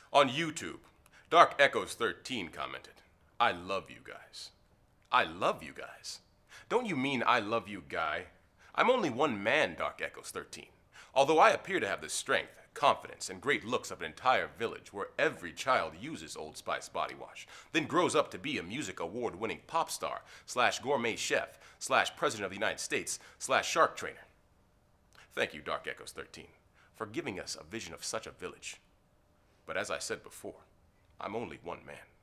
On YouTube, DarkEchoes13 commented, "I love you guys." I love you guys. Don't you mean I love you, guy? I'm only one man, DarkEchoes13. Although I appear to have the strength, confidence, and great looks of an entire village where every child uses Old Spice body wash, then grows up to be a music award-winning pop star / gourmet chef / president of the United States / shark trainer. Thank you, DarkEchoes13, for giving us a vision of such a village. But as I said before, I'm only one man.